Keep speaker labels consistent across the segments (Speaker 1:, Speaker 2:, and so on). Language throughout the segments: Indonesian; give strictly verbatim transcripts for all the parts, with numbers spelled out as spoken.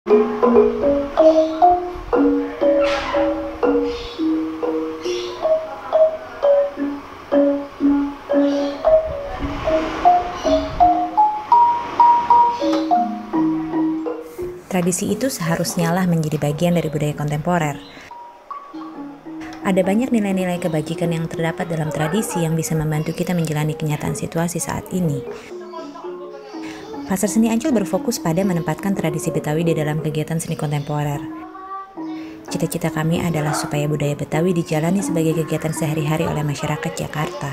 Speaker 1: Tradisi itu seharusnya lah menjadi bagian dari budaya kontemporer. Ada banyak nilai-nilai kebajikan yang terdapat dalam tradisi yang bisa membantu kita menjalani kenyataan situasi saat ini. Pasar Seni Ancol berfokus pada menempatkan tradisi Betawi di dalam kegiatan seni kontemporer. Cita-cita kami adalah supaya budaya Betawi dijalani sebagai kegiatan sehari-hari oleh masyarakat Jakarta.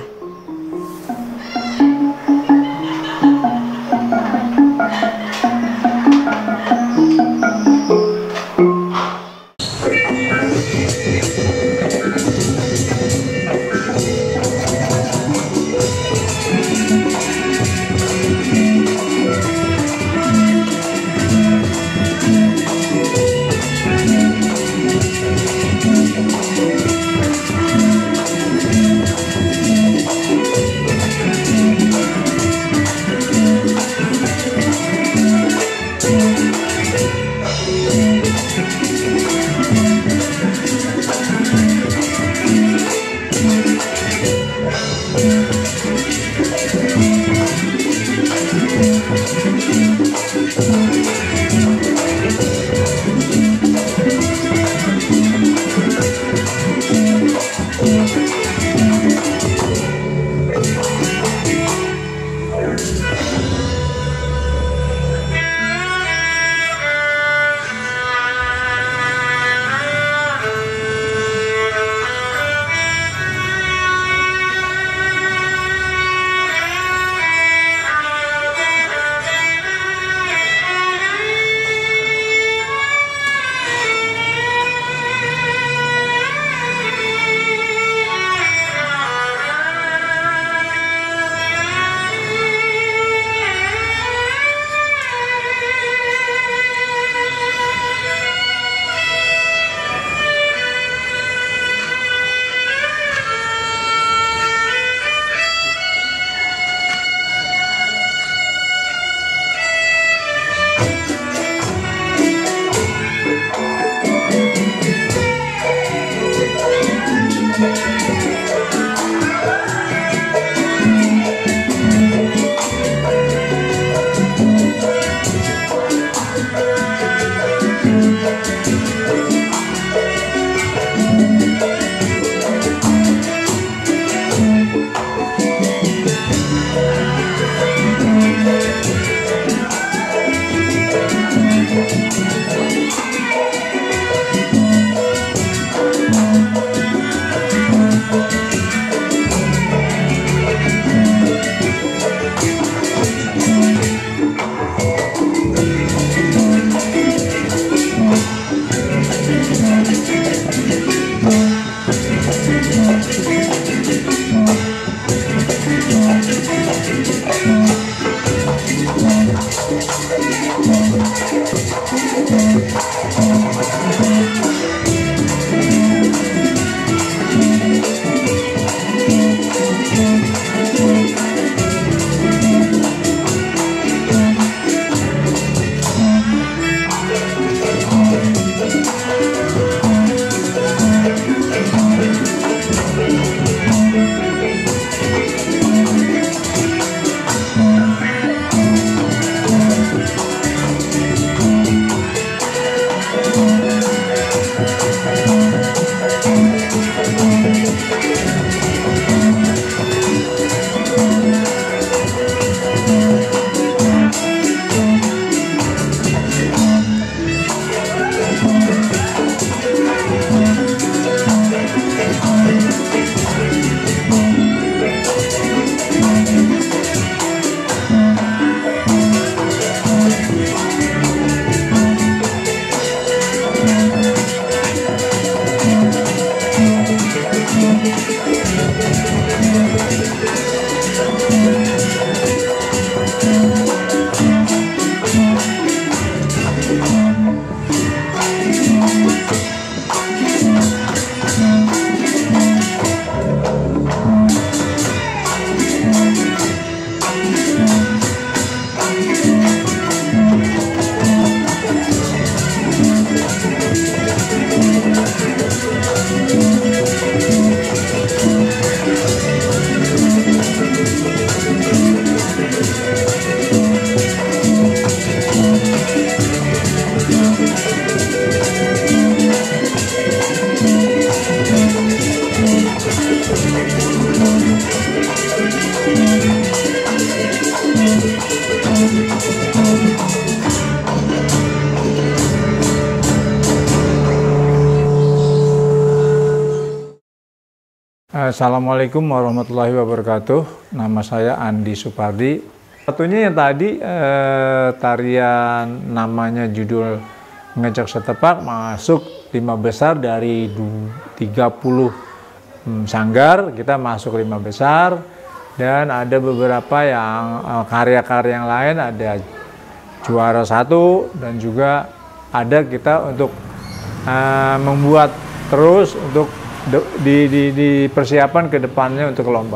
Speaker 2: Assalamualaikum warahmatullahi wabarakatuh. Nama saya Andi Supardi. Satunya yang tadi eh, tarian namanya judul Ngejok Setepak masuk lima besar dari tiga puluh hmm, sanggar. Kita masuk lima besar dan ada beberapa yang karya-karya eh, yang lain, ada juara satu dan juga ada kita untuk eh, membuat terus untuk Di, di, di persiapan ke depannya untuk lomba.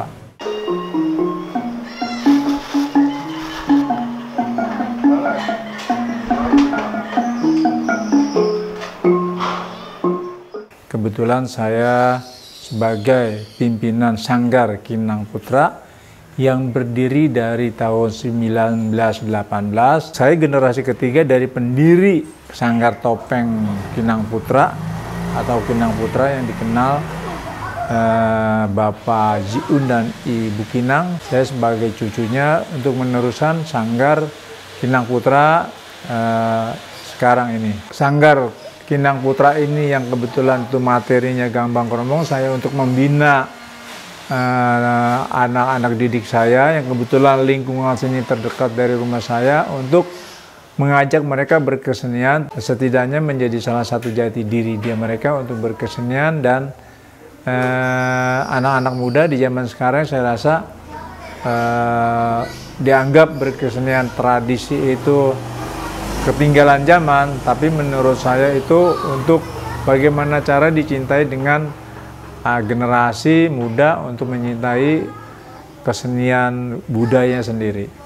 Speaker 2: Kebetulan saya sebagai pimpinan Sanggar Kinang Putra yang berdiri dari tahun seribu sembilan ratus delapan belas. Saya generasi ketiga dari pendiri Sanggar Topeng Kinang Putra atau Kinang Putra yang dikenal eh, Bapak Jiun dan Ibu Kinang. Saya sebagai cucunya untuk meneruskan Sanggar Kinang Putra eh, sekarang ini. Sanggar Kinang Putra ini yang kebetulan itu materinya Gambang Kromong, saya untuk membina anak-anak eh, didik saya yang kebetulan lingkungan sini terdekat dari rumah saya untuk mengajak mereka berkesenian, setidaknya menjadi salah satu jati diri dia mereka untuk berkesenian. Dan anak-anak eh, muda di zaman sekarang saya rasa eh, dianggap berkesenian tradisi itu ketinggalan zaman, tapi menurut saya itu untuk bagaimana cara dicintai dengan eh, generasi muda untuk menyintai kesenian budaya sendiri.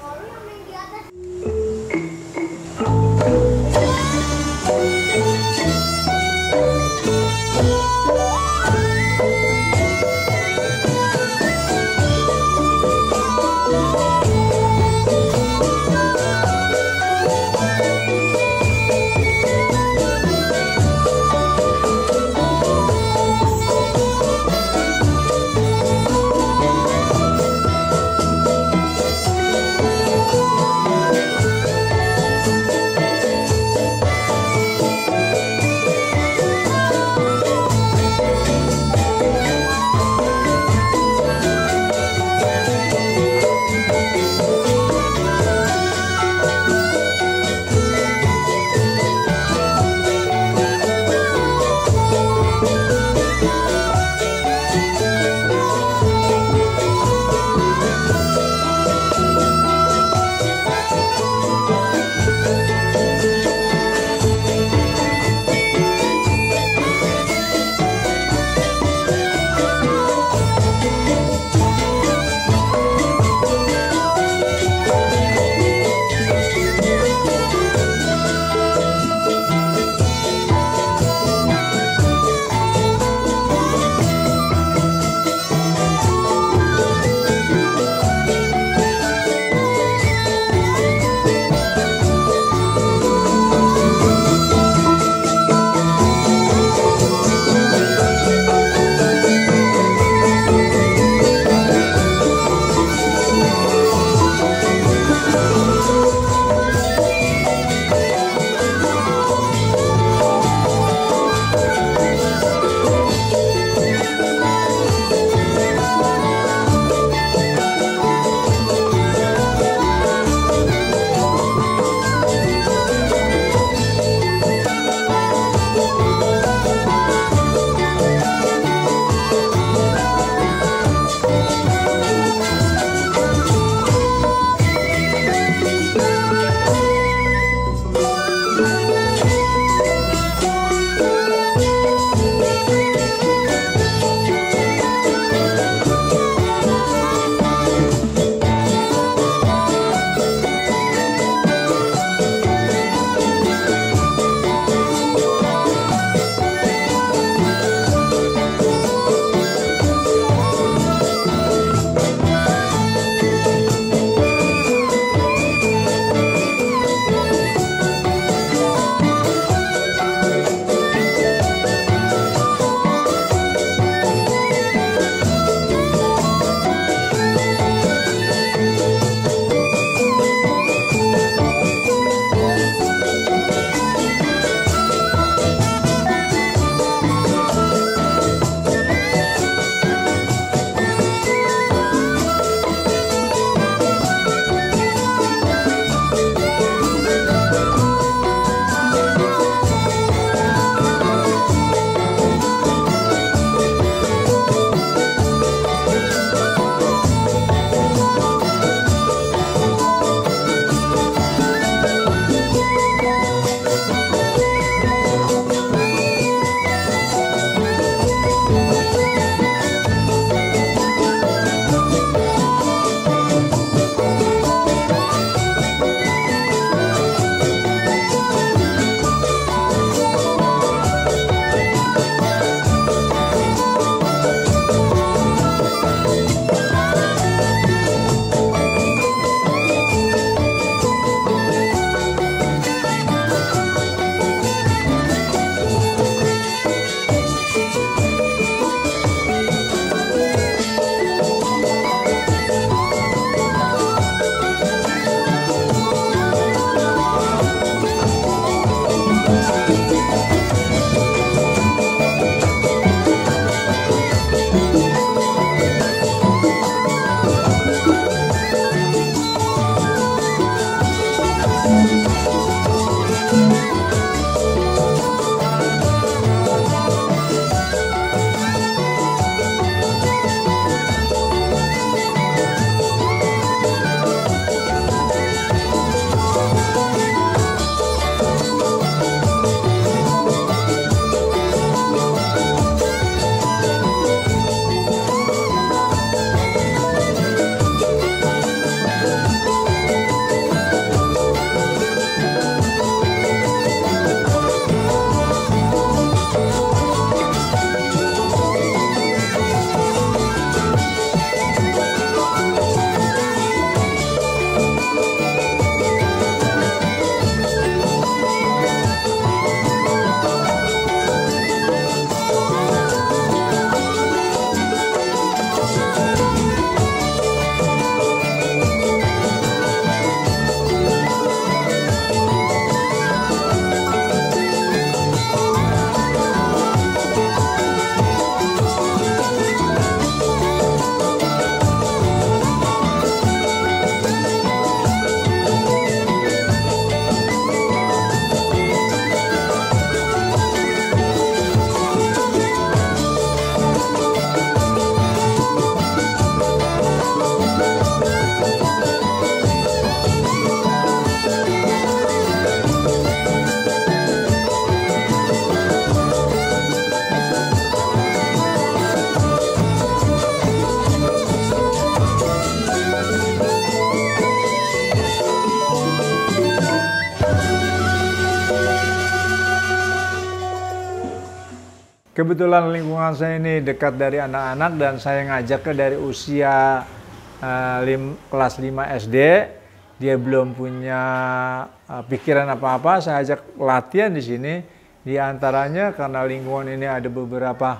Speaker 2: Kebetulan lingkungan saya ini dekat dari anak-anak dan saya ngajaknya dari usia uh, lim, kelas lima S D. Dia belum punya uh, pikiran apa-apa, saya ajak latihan di sini. Di antaranya karena lingkungan ini ada beberapa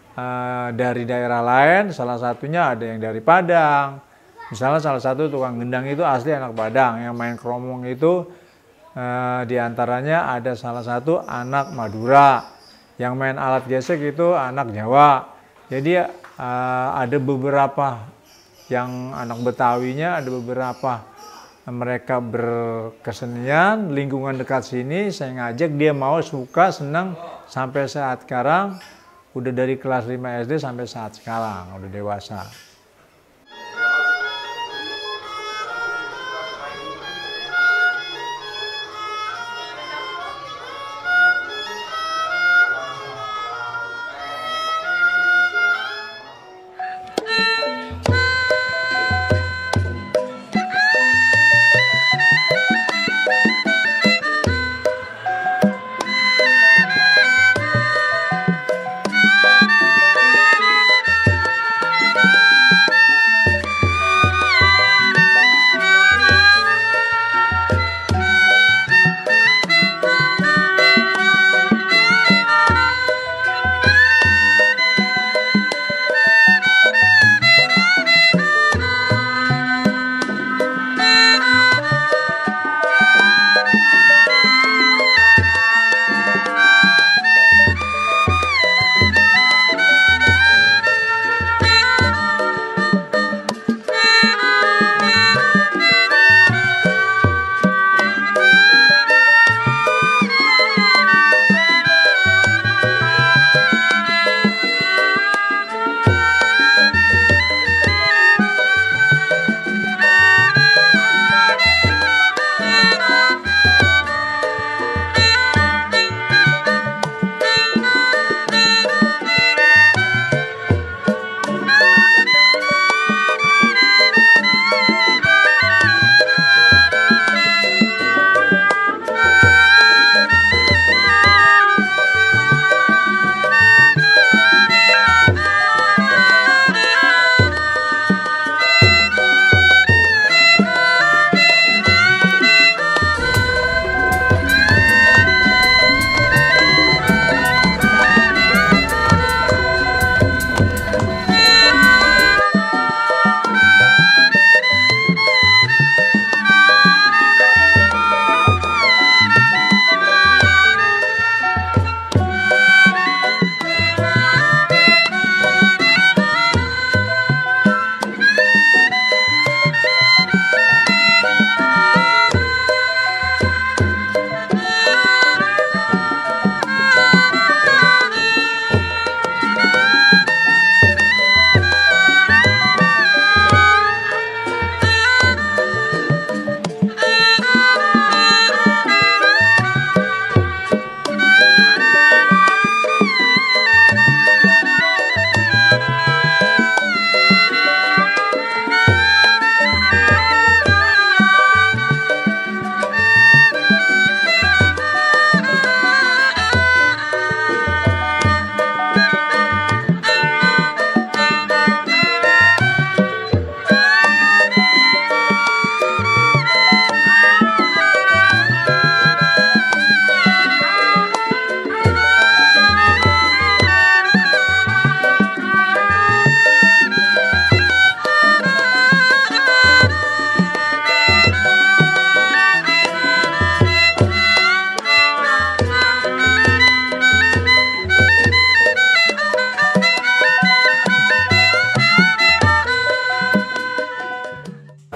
Speaker 2: uh, dari daerah lain, salah satunya ada yang dari Padang. Misalnya salah satu tukang gendang itu asli anak Padang, yang main kromong itu uh, di antaranya ada salah satu anak Madura. Yang main alat gesek itu anak Jawa. Jadi uh, ada beberapa yang anak Betawinya, ada beberapa mereka berkesenian. Lingkungan dekat sini saya ngajak, dia mau, suka, senang sampai saat sekarang. Udah dari kelas lima S D sampai saat sekarang, udah dewasa.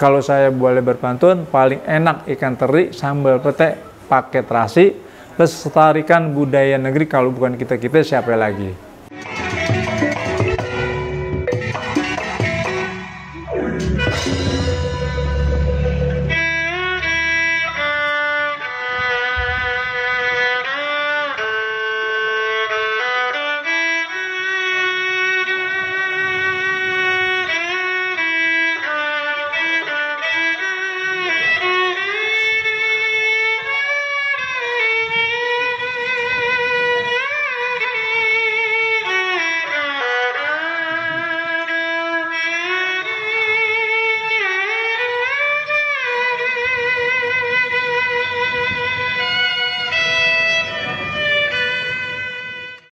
Speaker 2: Kalau saya boleh berpantun, paling enak ikan teri, sambal pete, pakai terasi, lestarikan budaya negeri, kalau bukan kita-kita siapa lagi.